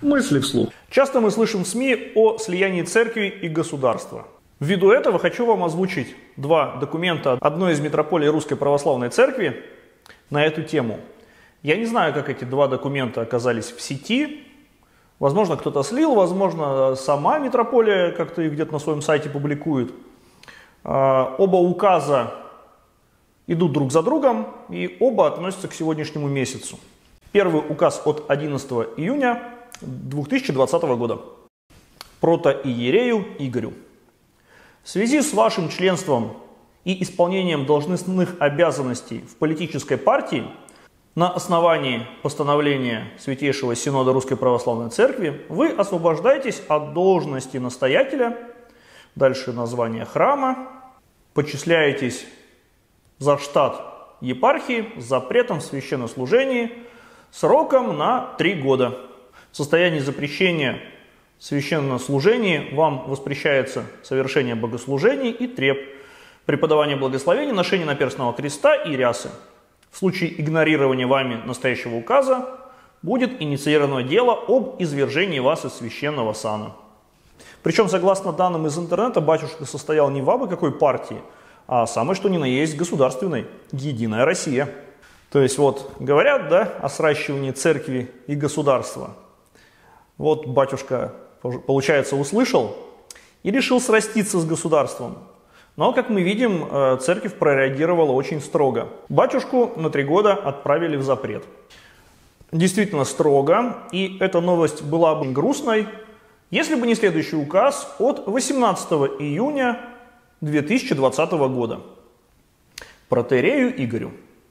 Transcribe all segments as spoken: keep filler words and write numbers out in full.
Мысли вслух. Часто мы слышим в СМИ о слиянии церкви и государства. Ввиду этого хочу вам озвучить два документа одной из митрополий Русской Православной Церкви на эту тему. Я не знаю, как эти два документа оказались в сети. Возможно, кто-то слил, возможно, сама митрополия как-то их где-то на своем сайте публикует. Оба указа идут друг за другом, и оба относятся к сегодняшнему месяцу. Первый указ от одиннадцатого июня две тысячи двадцатого года. Протоиерею Игорю. В связи с вашим членством и исполнением должностных обязанностей в политической партии на основании постановления Святейшего Синода Русской Православной Церкви вы освобождаетесь от должности настоятеля, дальше название храма, почисляетесь за штат епархии с запретом в священнослужении сроком на три года. В состоянии запрещения в священнослужении вам воспрещается совершение богослужений и треб, преподавание благословений, ношение наперстного креста и рясы. В случае игнорирования вами настоящего указа будет инициировано дело об извержении вас из священного сана. Причем, согласно данным из интернета, батюшка состоял не в абы какой партии, а самой что ни на есть государственной, Единая Россия. То есть вот говорят, да, о сращивании церкви и государства. Вот батюшка, получается, услышал и решил сраститься с государством. Но, как мы видим, церковь прореагировала очень строго. Батюшку на три года отправили в запрет. Действительно строго, и эта новость была бы грустной, если бы не следующий указ от восемнадцатого июня две тысячи двадцатого года. Протоиерею Игорю.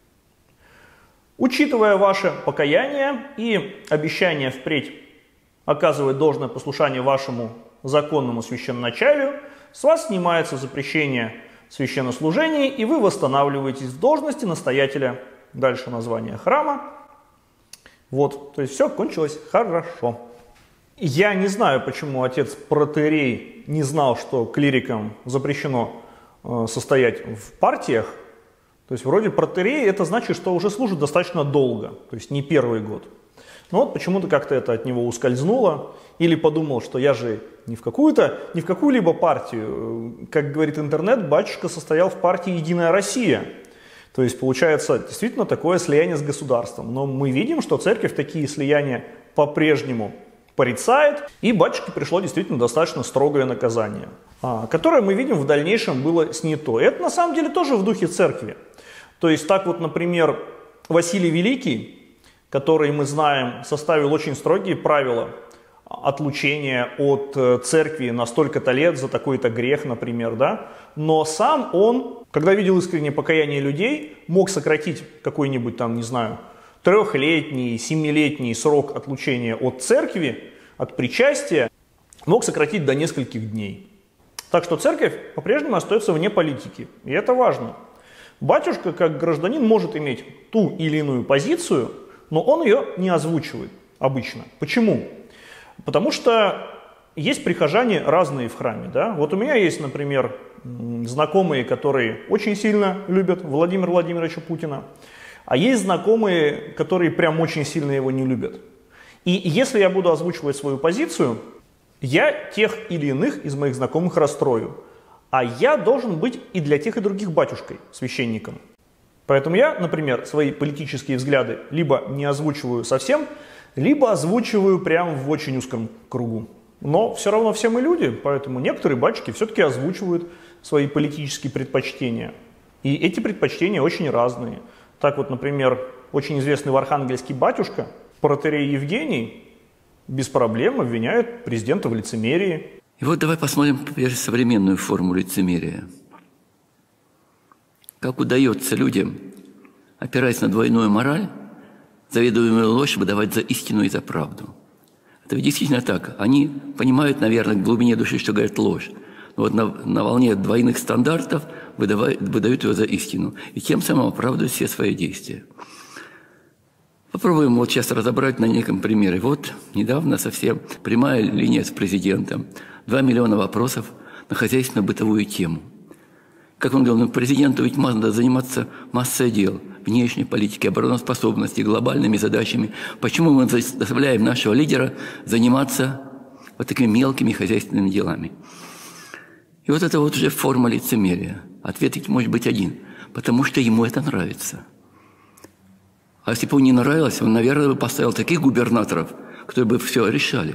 Учитывая ваше покаяние и обещание впредь оказывать должное послушание вашему законному священноначалию, с вас снимается запрещение священнослужений, и вы восстанавливаетесь в должности настоятеля. Дальше название храма. Вот, то есть все кончилось хорошо. Я не знаю, почему отец протоиерей не знал, что клирикам запрещено э, состоять в партиях. То есть вроде протоиерей это значит, что уже служит достаточно долго, то есть не первый год. Но вот почему-то как-то это от него ускользнуло. Или подумал, что я же не в какую-то, не в какую-либо партию. Как говорит интернет, батюшка состоял в партии «Единая Россия». То есть получается действительно такое слияние с государством. Но мы видим, что церковь такие слияния по-прежнему порицает. И батюшке пришло действительно достаточно строгое наказание, которое мы видим в дальнейшем было снято. И это на самом деле тоже в духе церкви. То есть так вот, например, Василий Великий, который, мы знаем, составил очень строгие правила отлучения от церкви на столько-то лет за такой-то грех, например, да? Но сам он, когда видел искреннее покаяние людей, мог сократить какой-нибудь там, не знаю, трехлетний, семилетний срок отлучения от церкви, от причастия, мог сократить до нескольких дней. Так что церковь по-прежнему остается вне политики, и это важно. Батюшка, как гражданин, может иметь ту или иную позицию, но он ее не озвучивает обычно. Почему? Потому что есть прихожане разные в храме. Да? Вот у меня есть, например, знакомые, которые очень сильно любят Владимира Владимировича Путина, а есть знакомые, которые прям очень сильно его не любят. И если я буду озвучивать свою позицию, я тех или иных из моих знакомых расстрою. А я должен быть и для тех и других батюшкой, священником. Поэтому я, например, свои политические взгляды либо не озвучиваю совсем, либо озвучиваю прямо в очень узком кругу. Но все равно все мы люди, поэтому некоторые батюшки все-таки озвучивают свои политические предпочтения. И эти предпочтения очень разные. Так вот, например, очень известный в Архангельске батюшка, протоиерей Евгений, без проблем обвиняет президента в лицемерии. И вот давай посмотрим теперь современную форму лицемерия. Как удается людям, опираясь на двойную мораль, заведомую ложь выдавать за истину и за правду. Это ведь действительно так. Они понимают, наверное, в глубине души, что говорят ложь. Но вот на, на волне двойных стандартов выдавают, выдают ее за истину. И тем самым оправдывают все свои действия. Попробуем вот сейчас разобрать на неком примере. Вот недавно совсем прямая линия с президентом. Два миллиона вопросов на хозяйственно-бытовую тему. Как он говорил, ну, президенту ведь надо заниматься массой дел. внешней политики, обороноспособности, глобальными задачами. Почему мы заставляем нашего лидера заниматься вот такими мелкими хозяйственными делами? И вот это вот уже форма лицемерия. Ответ ведь может быть один. Потому что ему это нравится. А если бы ему не нравилось, он, наверное, бы поставил таких губернаторов, которые бы все решали.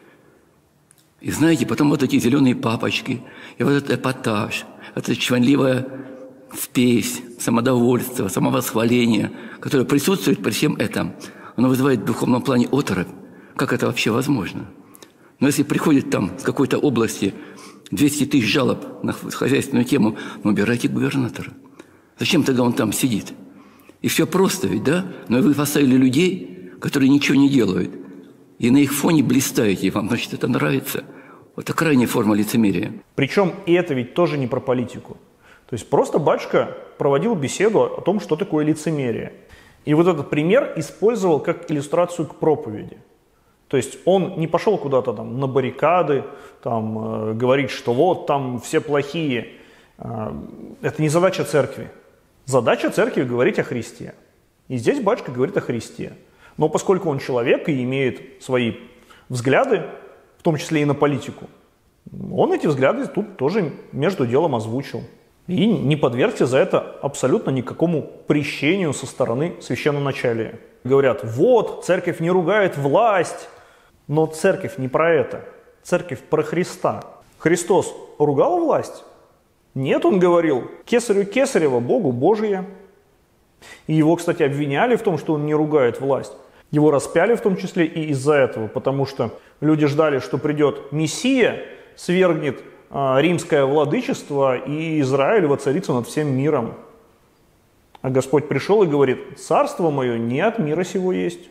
И знаете, потом вот эти зеленые папочки, и вот этот эпатаж, это чванливая спесь, самодовольство, самовосхваление, которое присутствует при всем этом, оно вызывает в духовном плане оторопь. Как это вообще возможно? Но если приходит там с какой-то области двести тысяч жалоб на хозяйственную тему, ну, убирайте губернатора. Зачем тогда он там сидит? И все просто ведь, да? Но вы поставили людей, которые ничего не делают, и на их фоне блистаете, и вам, значит, это нравится. Вот это крайняя форма лицемерия. Причем и это ведь тоже не про политику. То есть просто батюшка проводил беседу о том, что такое лицемерие. И вот этот пример использовал как иллюстрацию к проповеди. То есть он не пошел куда-то там на баррикады, там, э, говорить, что вот там все плохие. Э, это не задача церкви. Задача церкви говорить о Христе. И здесь батюшка говорит о Христе. Но поскольку он человек и имеет свои взгляды, в том числе и на политику, он эти взгляды тут тоже между делом озвучил. И не подвергся за это абсолютно никакому прещению со стороны священноначалия. Говорят, вот, церковь не ругает власть, но церковь не про это. Церковь про Христа. Христос ругал власть? Нет, он говорил, кесарю кесарева, Богу Божие. И его, кстати, обвиняли в том, что он не ругает власть. Его распяли в том числе и из-за этого, потому что люди ждали, что придет Мессия, свергнет а, римское владычество, и Израиль воцарится над всем миром. А Господь пришел и говорит, царство мое не от мира сего есть.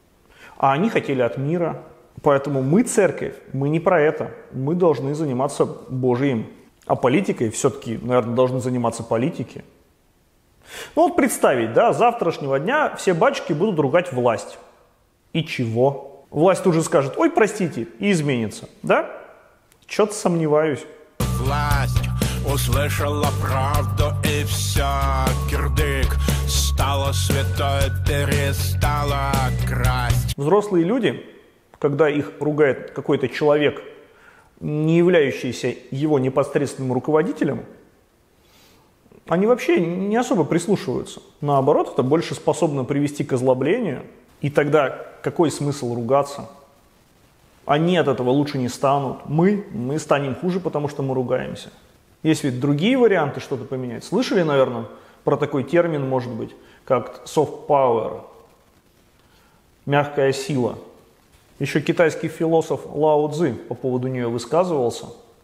А они хотели от мира. Поэтому мы, церковь, мы не про это. Мы должны заниматься Божиим. А политикой все-таки, наверное, должны заниматься политики. Ну вот представить, да, с завтрашнего дня все батюшки будут ругать власть. И чего? Власть тут же скажет, ой, простите, и изменится, да? Чё-то сомневаюсь. Власть услышала правду, и все, кирдык, стало святое, перестала красть. Взрослые люди, когда их ругает какой-то человек, не являющийся его непосредственным руководителем, они вообще не особо прислушиваются. Наоборот, это больше способно привести к озлоблению. И тогда какой смысл ругаться? Они от этого лучше не станут. Мы, мы станем хуже, потому что мы ругаемся. Есть ведь другие варианты что-то поменять. Слышали, наверное, про такой термин, может быть, как soft power, мягкая сила. Еще китайский философ Лао Цзы по поводу нее высказывался.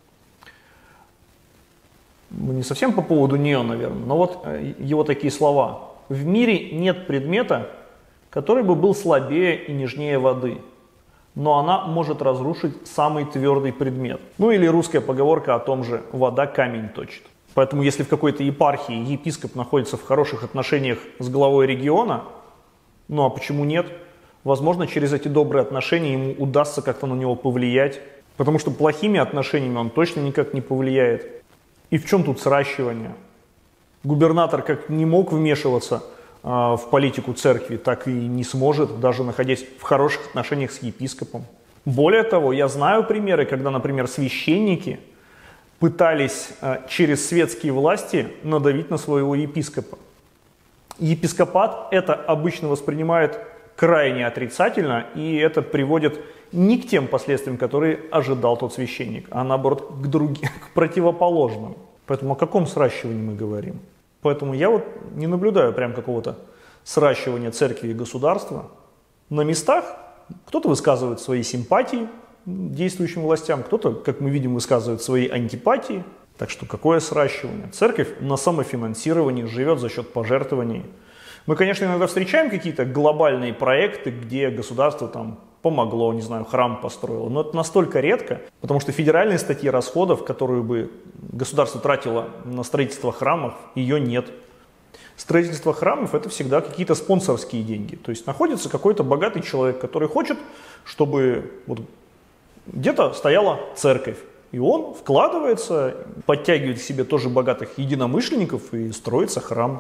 Не совсем по поводу нее, наверное, но вот его такие слова. В мире нет предмета, который бы был слабее и нежнее воды, но она может разрушить самый твердый предмет. Ну или русская поговорка о том же «вода камень точит». Поэтому если в какой-то епархии епископ находится в хороших отношениях с главой региона, ну а почему нет? Возможно, через эти добрые отношения ему удастся как-то на него повлиять, потому что плохими отношениями он точно никак не повлияет. И в чем тут сращивание? Губернатор как не мог вмешиваться э, в политику церкви, так и не сможет, даже находясь в хороших отношениях с епископом. Более того, я знаю примеры, когда, например, священники пытались э, через светские власти надавить на своего епископа. Епископат это обычно воспринимает крайне отрицательно, и это приводит не к тем последствиям, которые ожидал тот священник, а наоборот к другим, к противоположным. Поэтому о каком сращивании мы говорим? Поэтому я вот не наблюдаю прям какого-то сращивания церкви и государства. На местах кто-то высказывает свои симпатии действующим властям, кто-то, как мы видим, высказывает свои антипатии. Так что какое сращивание? Церковь на самофинансировании живет за счет пожертвований. Мы, конечно, иногда встречаем какие-то глобальные проекты, где государство там помогло, не знаю, храм построило, но это настолько редко, потому что федеральной статьи расходов, которую бы государство тратило на строительство храмов, ее нет. Строительство храмов – это всегда какие-то спонсорские деньги. То есть находится какой-то богатый человек, который хочет, чтобы вот где-то стояла церковь. И он вкладывается, подтягивает к себе тоже богатых единомышленников и строится храм.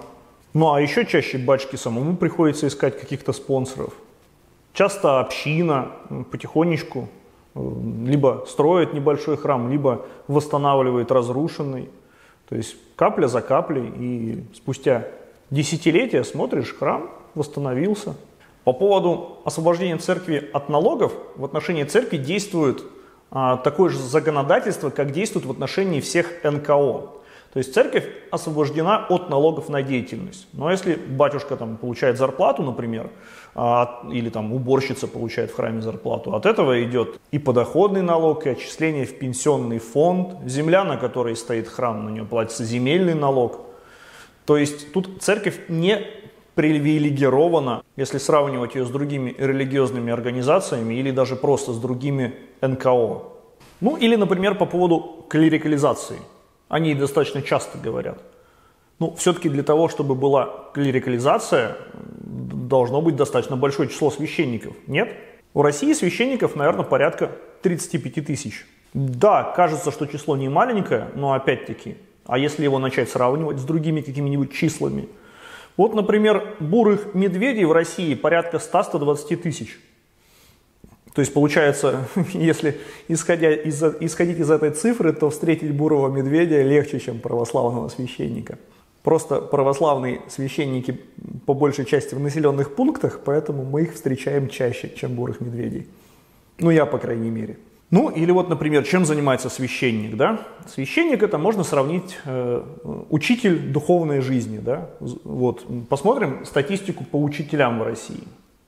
Ну а еще чаще батюшке самому приходится искать каких-то спонсоров. Часто община потихонечку либо строит небольшой храм, либо восстанавливает разрушенный. То есть капля за каплей, и спустя десятилетия смотришь, храм восстановился. По поводу освобождения церкви от налогов, в отношении церкви действует а, такое же законодательство, как действует в отношении всех эн ка о. То есть церковь освобождена от налогов на деятельность. Но если батюшка там получает зарплату, например, а, или там уборщица получает в храме зарплату, от этого идет и подоходный налог, и отчисление в пенсионный фонд, земля, на которой стоит храм, на нее платится земельный налог. То есть тут церковь не привилегирована, если сравнивать ее с другими религиозными организациями или даже просто с другими эн ка о. Ну или, например, по поводу клерикализации. О ней достаточно часто говорят. Ну, все-таки для того, чтобы была клерикализация, должно быть достаточно большое число священников. Нет? У России священников, наверное, порядка тридцати пяти тысяч. Да, кажется, что число не маленькое, но опять-таки, а если его начать сравнивать с другими какими-нибудь числами? Вот, например, бурых медведей в России порядка ста-ста двадцати тысяч. То есть, получается, если исходя из, исходить из этой цифры, то встретить бурого медведя легче, чем православного священника. Просто православные священники по большей части в населенных пунктах, поэтому мы их встречаем чаще, чем бурых медведей. Ну, я, по крайней мере. Ну, или вот, например, чем занимается священник, да? Священник — это можно сравнить э, учитель духовной жизни, да? Вот, посмотрим статистику по учителям в России.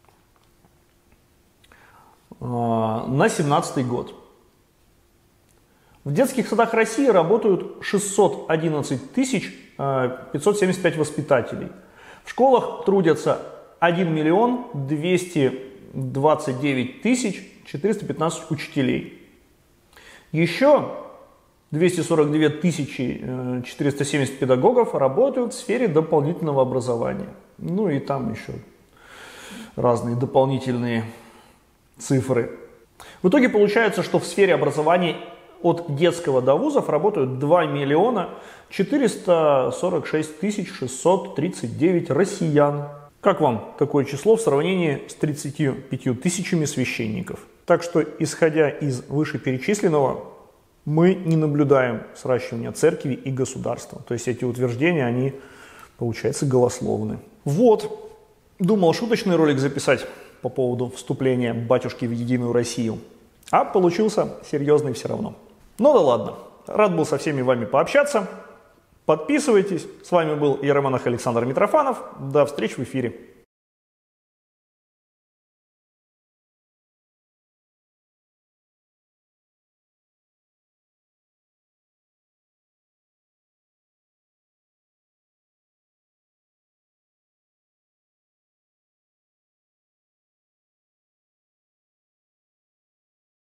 На семнадцатый год. В детских садах России работают шестьсот одиннадцать тысяч пятьсот семьдесят пять воспитателей. В школах трудятся один миллион двести двадцать девять тысяч четыреста пятнадцать учителей. Еще двести сорок две тысячи четыреста семьдесят педагогов работают в сфере дополнительного образования. Ну и там еще разные дополнительные цифры. В итоге получается, что в сфере образования от детского до вузов работают два миллиона четыреста сорок шесть тысяч шестьсот тридцать девять россиян. Как вам такое число в сравнении с тридцатью пятью тысячами священников? Так что, исходя из вышеперечисленного, мы не наблюдаем сращивания церкви и государства. То есть эти утверждения, они, получается, голословны. Вот, думал шуточный ролик записать по поводу вступления батюшки в Единую Россию. А получился серьезный все равно. Ну да ладно. Рад был со всеми вами пообщаться. Подписывайтесь. С вами был иеромонах Александр Митрофанов. До встречи в эфире.